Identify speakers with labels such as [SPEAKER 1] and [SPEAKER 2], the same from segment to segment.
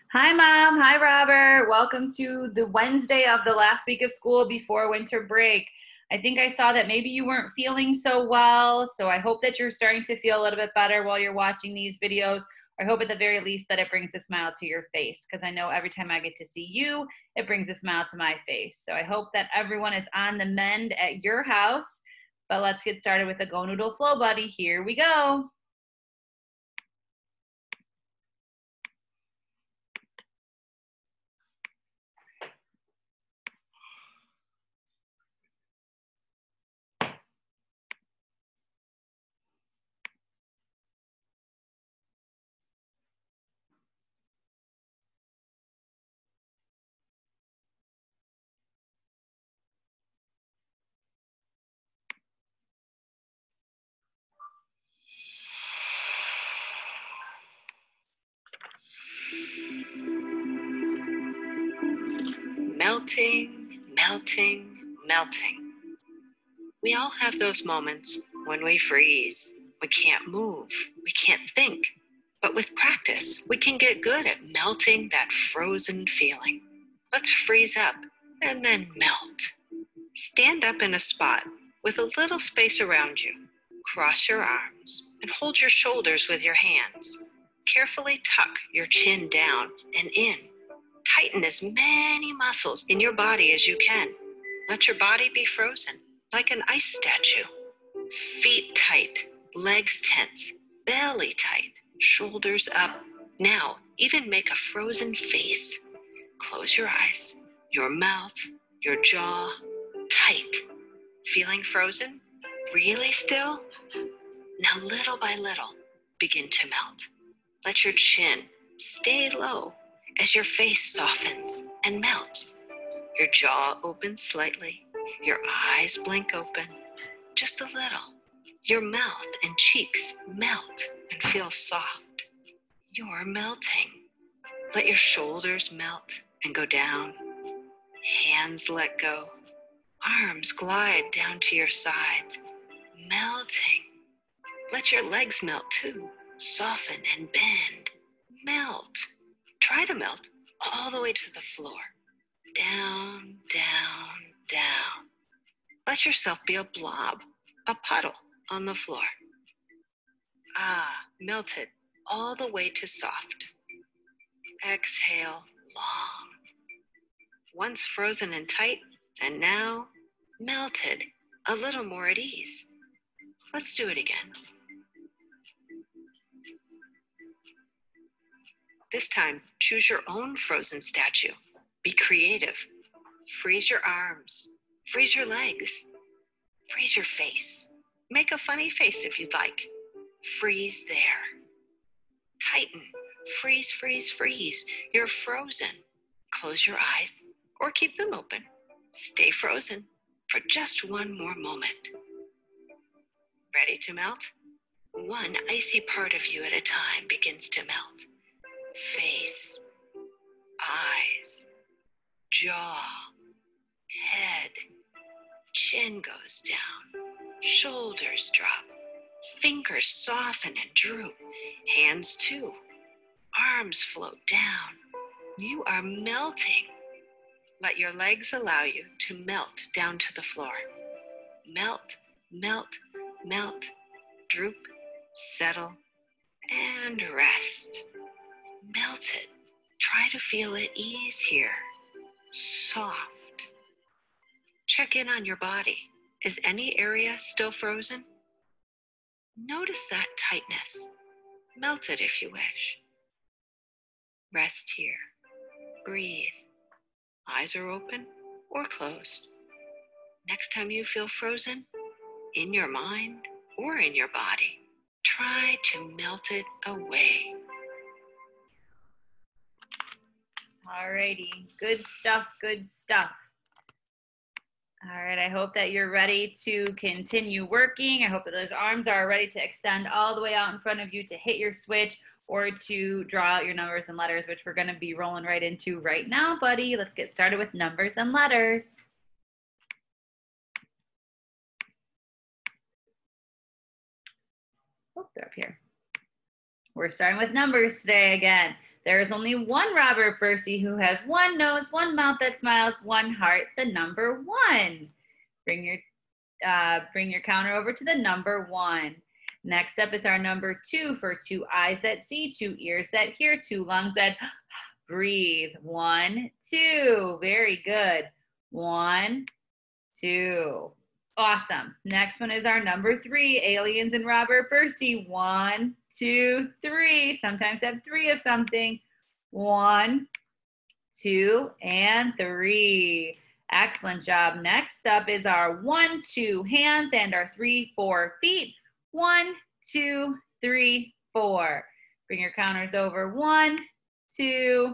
[SPEAKER 1] Hi, Mom. Hi, Robert. Welcome to the Wednesday of the last week of school before winter break. I think I saw that maybe you weren't feeling so well, so I hope that you're starting to feel a little bit better while you're watching these videos. I hope at the very least that it brings a smile to your face, because I know every time I get to see you, it brings a smile to my face. So I hope that everyone is on the mend at your house. But let's get started with the Go Noodle Flow Buddy. Here we go.
[SPEAKER 2] Melting, melting, melting. We all have those moments when we freeze. We can't move. We can't think. But with practice, we can get good at melting that frozen feeling. Let's freeze up and then melt. Stand up in a spot with a little space around you. Cross your arms and hold your shoulders with your hands. Carefully tuck your chin down and in. Tighten as many muscles in your body as you can. Let your body be frozen, like an ice statue. Feet tight, legs tense, belly tight, shoulders up. Now, even make a frozen face. Close your eyes, your mouth, your jaw, tight. Feeling frozen? Really still? Now, little by little, begin to melt. Let your chin stay low as your face softens and melts. Your jaw opens slightly, your eyes blink open, just a little. Your mouth and cheeks melt and feel soft. You're melting. Let your shoulders melt and go down. Hands let go. Arms glide down to your sides, melting. Let your legs melt too. Soften and bend. Melt. Try to melt all the way to the floor. Down, down, down. Let yourself be a blob, a puddle on the floor. Melted all the way to soft. Exhale long. Once frozen and tight, and now melted, a little more at ease. Let's do it again. This time, choose your own frozen statue. Be creative. Freeze your arms. Freeze your legs. Freeze your face. Make a funny face if you'd like. Freeze there. Tighten. Freeze, freeze, freeze. You're frozen. Close your eyes or keep them open. Stay frozen for just one more moment. Ready to melt? One icy part of you at a time begins to melt. Face, eyes, jaw, head, chin goes down, shoulders drop, fingers soften and droop, hands too, arms float down. You are melting. Let your legs allow you to melt down to the floor. Melt, melt, melt, droop, settle, and rest. Melted. Try to feel at ease here. Soft. Check in on your body. Is any area still frozen? Notice that tightness. Melt it if you wish. Rest here. Breathe. Eyes are open or closed. Next time you feel frozen, in your mind or in your body, try to melt it away.
[SPEAKER 1] Alrighty, good stuff, good stuff. All right, I hope that you're ready to continue working. I hope that those arms are ready to extend all the way out in front of you to hit your switch or to draw out your numbers and letters, which we're gonna be rolling right into right now, buddy. Let's get started with numbers and letters. Oh, they're up here. We're starting with numbers today again. There is only one Robert Bursey who has one nose, one mouth that smiles, one heart, the number 1. Bring your counter over to the number 1. Next up is our number 2 for 2 eyes that see, 2 ears that hear, 2 lungs that breathe. 1, 2. Very good. 1, 2. Awesome. Next one is our number 3, Aliens and Robert Bursey. 1, 2, 3. Sometimes have 3 of something. 1, 2, and 3. Excellent job. Next up is our 1, 2 hands and our 3, 4 feet. 1, 2, 3, 4. Bring your counters over. 1, 2,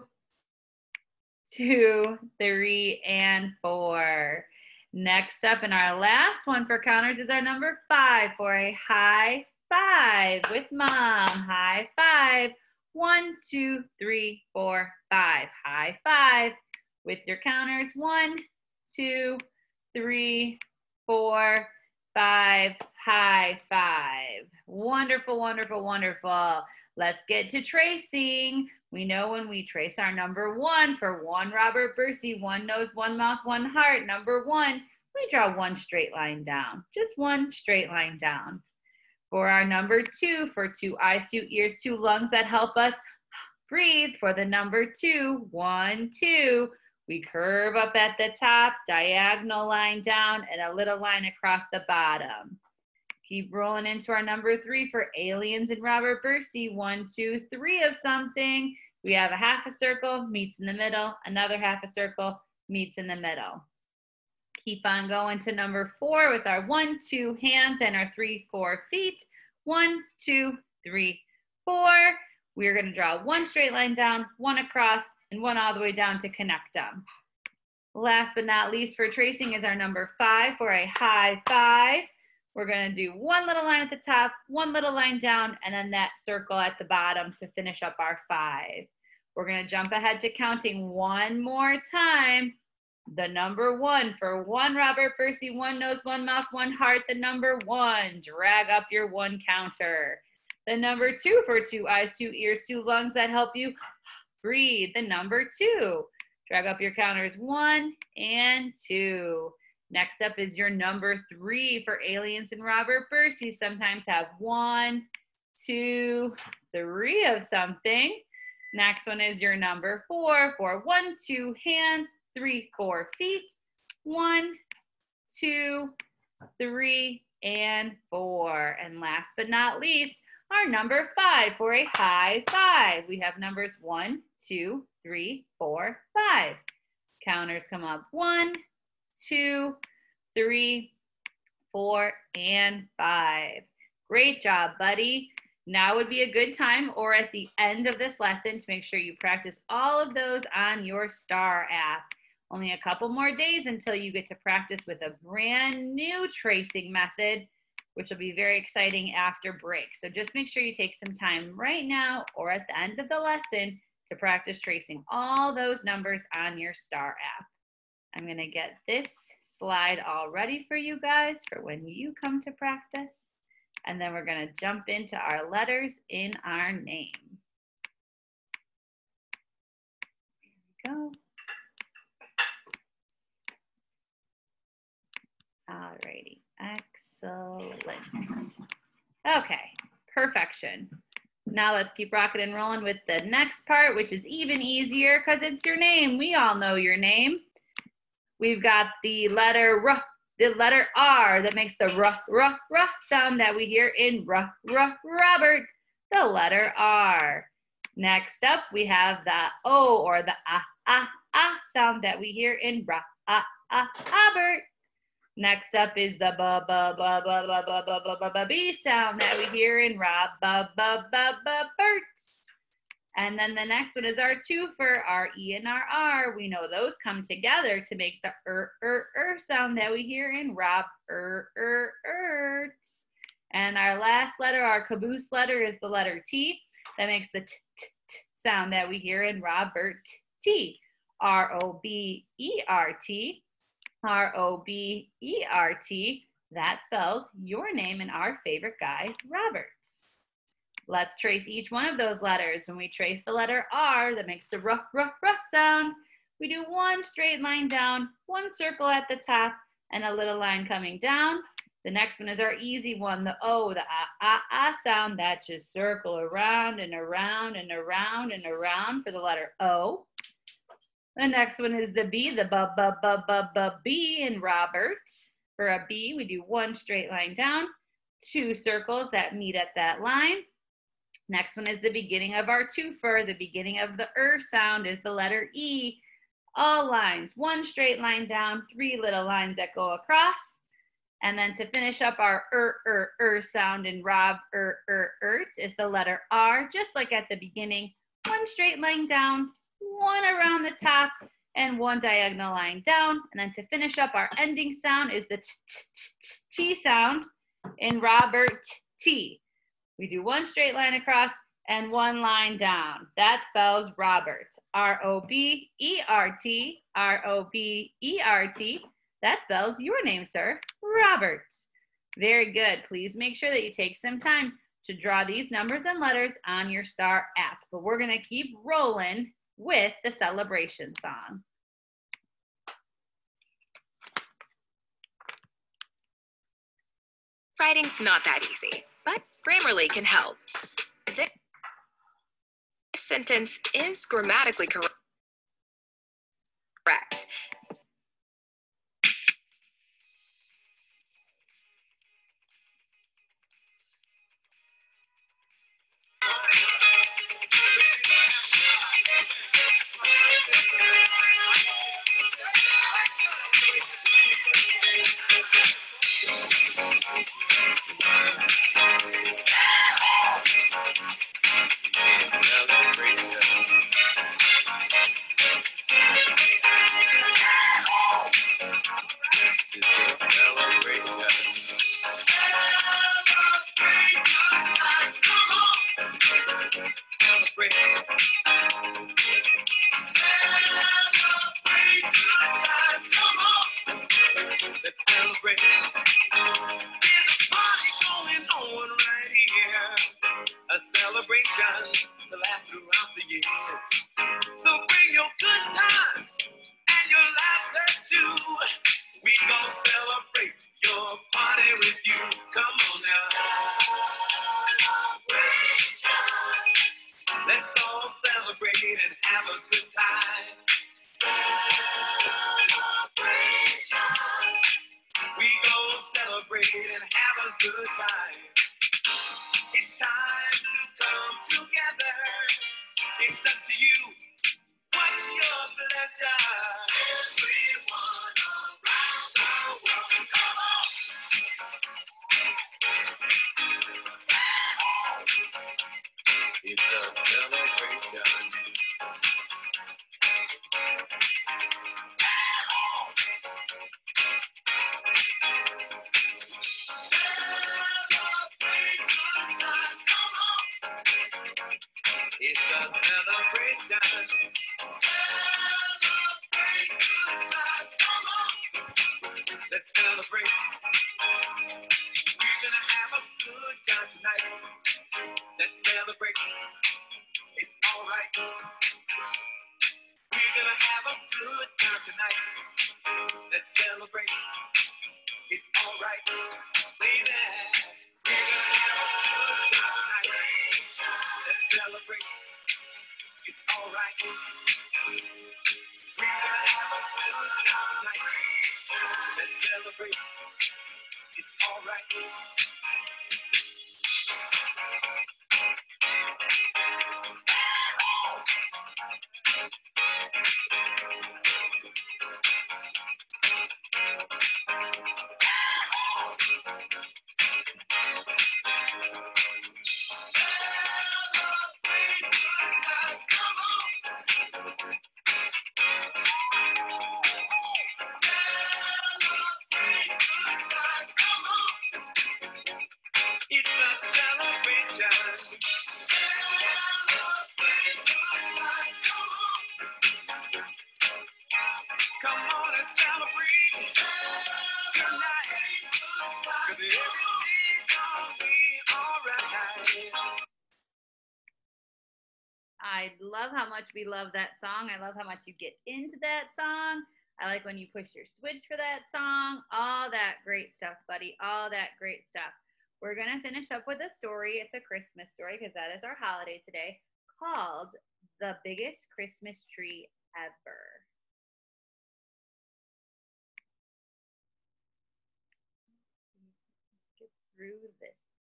[SPEAKER 1] 2, 3, and 4. Next up, and our last one for counters is our number 5 for a high five with mom. High five. 1, 2, 3, 4, 5. High five with your counters. 1, 2, 3, 4, 5. High five. Wonderful, wonderful, wonderful. Let's get to tracing. We know when we trace our number 1 for 1 Robert Bursey, 1 nose, 1 mouth, 1 heart. Number 1, we draw 1 straight line down. Just 1 straight line down. For our number 2, for 2 eyes, 2 ears, 2 lungs that help us breathe. For the number 2, 1, 2, we curve up at the top, diagonal line down, and a little line across the bottom. Keep rolling into our number 3 for Aliens and Robert Bursey. 1, 2, 3 of something. We have a half a circle, meets in the middle, another half a circle, meets in the middle. Keep on going to number 4 with our 1, 2 hands and our 3, 4 feet. 1, 2, 3, 4. We're going to draw 1 straight line down, 1 across, and 1 all the way down to connect them. Last but not least for tracing is our number 5 for a high five. We're going to do 1 little line at the top, 1 little line down, and then that circle at the bottom to finish up our 5. We're going to jump ahead to counting 1 more time. The number 1 for 1 Robert Bursey, 1 nose, 1 mouth, 1 heart. The number 1. Drag up your 1 counter. The number 2 for 2 eyes, 2 ears, 2 lungs that help you breathe. The number 2. Drag up your counters. 1 and 2. Next up is your number 3 for Aliens and Robert Bursey. Sometimes have 1, 2, 3 of something. Next one is your number 4 for 1, 2 hands, 3, 4 feet. 1, 2, 3, and 4. And last but not least, our number 5 for a high five. We have numbers 1, 2, 3, 4, 5. Counters come up. 1, 2, 3, 4, and 5. Great job, buddy. Now would be a good time or at the end of this lesson to make sure you practice all of those on your STAR app. Only a couple more days until you get to practice with a brand new tracing method, which will be very exciting after break. So just make sure you take some time right now or at the end of the lesson to practice tracing all those numbers on your STAR app. I'm going to get this slide all ready for you guys for when you come to practice. And then we're going to jump into our letters in our name. There we go. Alrighty, excellent. Okay, perfection. Now let's keep rocking and rolling with the next part, which is even easier because it's your name. We all know your name. We've got the letter R, the letter R that makes the R sound that we hear in Robert, the letter R. Next up, we have the O or the sound that we hear in Robert. Next up is the B sound that we hear in Robert. And then the next one is our 2 for our E and our R. We know those come together to make the sound that we hear in Robert. And our last letter, our caboose letter, is the letter T that makes the t sound that we hear in Robert. T. R-O-B-E-R-T. R-O-B-E-R-T. That spells your name and our favorite guy, Robert. Let's trace each one of those letters. When we trace the letter R, that makes the ruh, ruh, ruh sound. We do one straight line down, one circle at the top, and a little line coming down. The next one is our easy one, the O, the ah sound. That just circle around and around and around and around for the letter O. The next one is the B, the B in Robert. For a B, we do one straight line down, two circles that meet at that line. Next one is the beginning of our twofer. The beginning of the sound is the letter E. All lines, one straight line down, three little lines that go across. And then to finish up our sound in Rob, is the letter R, just like at the beginning. One straight line down, one around the top, and one diagonal line down. And then to finish up our ending sound is the T sound in Robert, T. We do one straight line across and one line down. That spells Robert. R-O-B-E-R-T, R-O-B-E-R-T. That spells your name, sir, Robert. Very good. Please make sure that you take some time to draw these numbers and letters on your STAR app. But we're going to keep rolling with the celebration song.
[SPEAKER 3] Writing's not that easy, but Grammarly can help. This sentence is grammatically correct.
[SPEAKER 1] I love how much we love that song. I love how much you get into that song. I like when you push your switch for that song. All that great stuff, buddy. All that great stuff. We're going to finish up with a story. It's a Christmas story because that is our holiday today, called The Biggest Christmas Tree Ever. Get through this.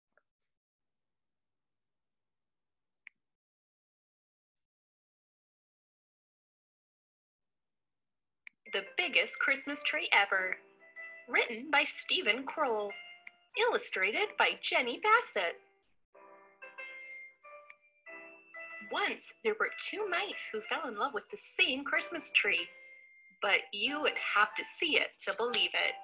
[SPEAKER 3] The Biggest Christmas Tree Ever. Written by Stephen Kroll. Illustrated by Jenny Bassett. Once there were two mice who fell in love with the same Christmas tree, but you would have to see it to believe it.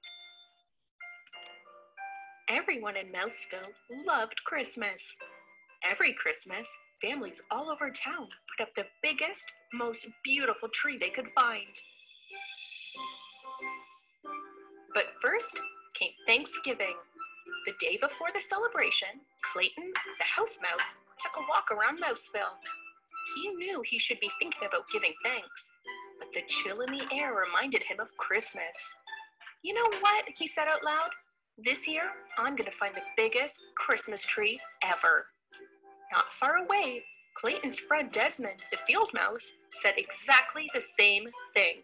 [SPEAKER 3] Everyone in Mouseville loved Christmas. Every Christmas, families all over town put up the biggest, most beautiful tree they could find. But first came Thanksgiving. The day before the celebration, Clayton, the house mouse, took a walk around Mouseville. He knew he should be thinking about giving thanks, but the chill in the air reminded him of Christmas. You know what? He said out loud. This year, I'm going to find the biggest Christmas tree ever. Not far away, Clayton's friend Desmond, the field mouse, said exactly the same thing.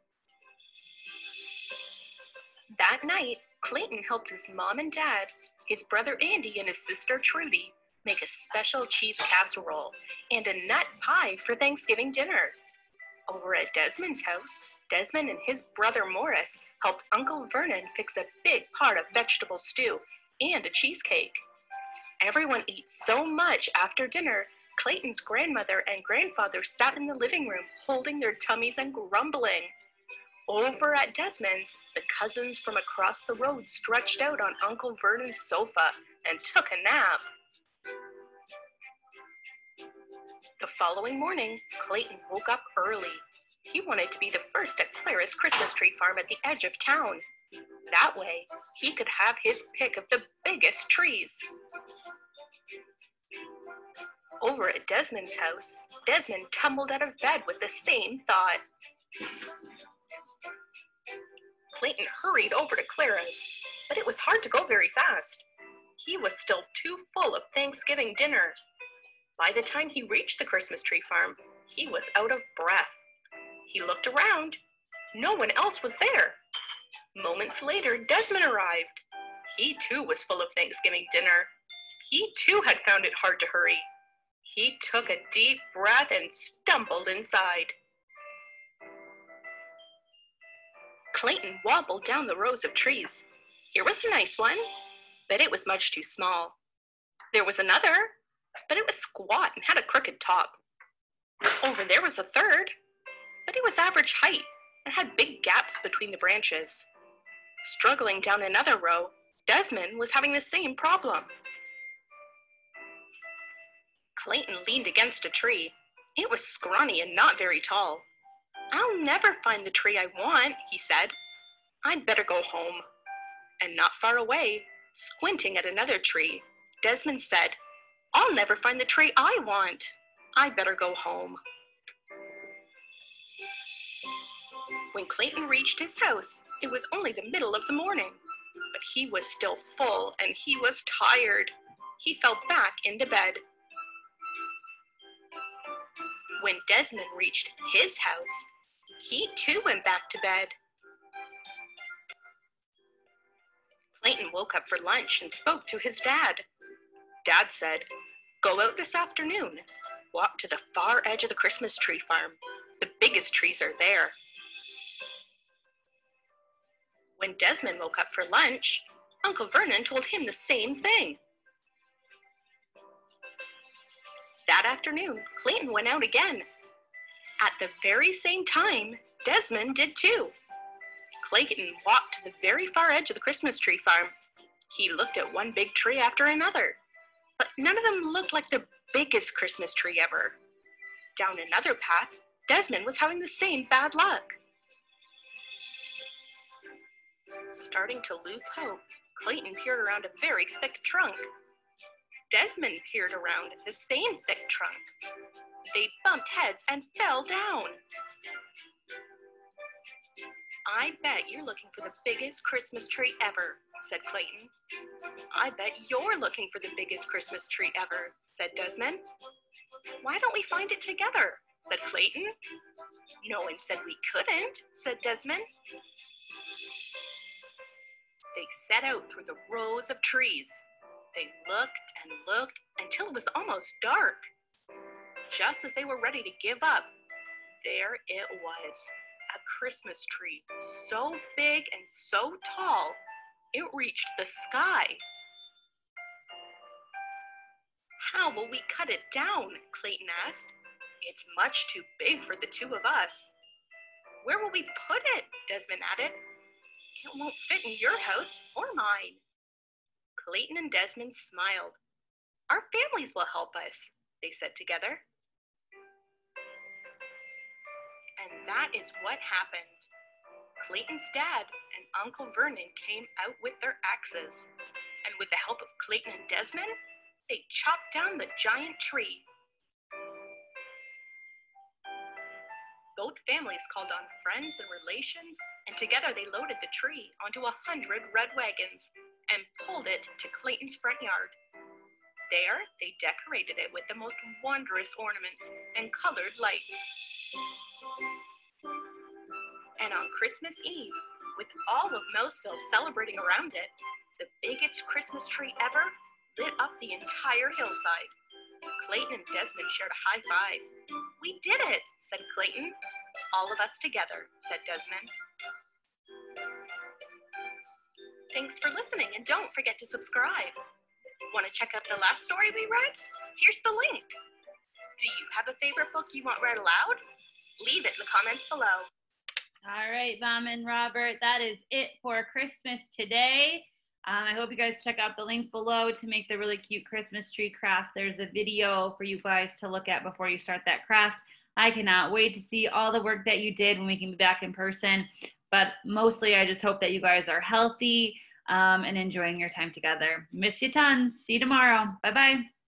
[SPEAKER 3] That night, Clayton helped his mom and dad, his brother Andy and his sister Trudy, make a special cheese casserole and a nut pie for Thanksgiving dinner. Over at Desmond's house, Desmond and his brother Morris helped Uncle Vernon fix a big pot of vegetable stew and a cheesecake. Everyone ate so much after dinner, Clayton's grandmother and grandfather sat in the living room holding their tummies and grumbling. Over at Desmond's, the cousins from across the road stretched out on Uncle Vernon's sofa and took a nap. The following morning, Clayton woke up early. He wanted to be the first at Clara's Christmas tree farm at the edge of town. That way, he could have his pick of the biggest trees. Over at Desmond's house, Desmond tumbled out of bed with the same thought. Clayton hurried over to Clara's, but it was hard to go very fast. He was still too full of Thanksgiving dinner. By the time he reached the Christmas tree farm, he was out of breath. He looked around. No one else was there. Moments later, Desmond arrived. He too was full of Thanksgiving dinner. He too had found it hard to hurry. He took a deep breath and stumbled inside. Clayton wobbled down the rows of trees. Here was a nice one, but it was much too small. There was another, but it was squat and had a crooked top. Over there was a third, but it was average height and had big gaps between the branches. Struggling down another row, Desmond was having the same problem. Clayton leaned against a tree. It was scrawny and not very tall. I'll never find the tree I want, he said. I'd better go home. And not far away, squinting at another tree, Desmond said, I'll never find the tree I want. I'd better go home. When Clayton reached his house, it was only the middle of the morning, but he was still full and he was tired. He fell back into bed. When Desmond reached his house, he too went back to bed. Clayton woke up for lunch and spoke to his dad. Dad said, go out this afternoon. Walk to the far edge of the Christmas tree farm. The biggest trees are there. When Desmond woke up for lunch, Uncle Vernon told him the same thing. That afternoon, Clayton went out again. At the very same time, Desmond did too. Clayton walked to the very far edge of the Christmas tree farm. He looked at one big tree after another, but none of them looked like the biggest Christmas tree ever. Down another path, Desmond was having the same bad luck. Starting to lose hope, Clayton peered around a very thick trunk. Desmond peered around the same thick trunk. They bumped heads and fell down. I bet you're looking for the biggest Christmas tree ever, said Clayton. I bet you're looking for the biggest Christmas tree ever, said Desmond. Why don't we find it together, said Clayton. No one said we couldn't, said Desmond. They set out through the rows of trees. They looked and looked until it was almost dark. Just as they were ready to give up, there it was, a Christmas tree so big and so tall, it reached the sky. How will we cut it down? Clayton asked. It's much too big for the two of us. Where will we put it? Desmond added. It won't fit in your house or mine. Clayton and Desmond smiled. Our families will help us, they said together. And that is what happened. Clayton's dad and Uncle Vernon came out with their axes, and with the help of Clayton and Desmond, they chopped down the giant tree. Both families called on friends and relations, and together they loaded the tree onto 100 red wagons and pulled it to Clayton's front yard. There, they decorated it with the most wondrous ornaments and colored lights. And on Christmas Eve, with all of Milesville celebrating around it, the biggest Christmas tree ever lit up the entire hillside. Clayton and Desmond shared a high five. We did it, said Clayton. All of us together, said Desmond. Thanks for listening, and don't forget to subscribe. Want to check out the last story we read? Here's the link. Do you have a favorite book you want read aloud? Leave it in the comments below.
[SPEAKER 1] All right, Mom and Robert, that is it for Christmas today. I hope you guys check out the link below to make the really cute Christmas tree craft. There's a video for you guys to look at before you start that craft. I cannot wait to see all the work that you did when we can be back in person. But mostly, I just hope that you guys are healthy and enjoying your time together. Miss you tons. See you tomorrow. Bye-bye.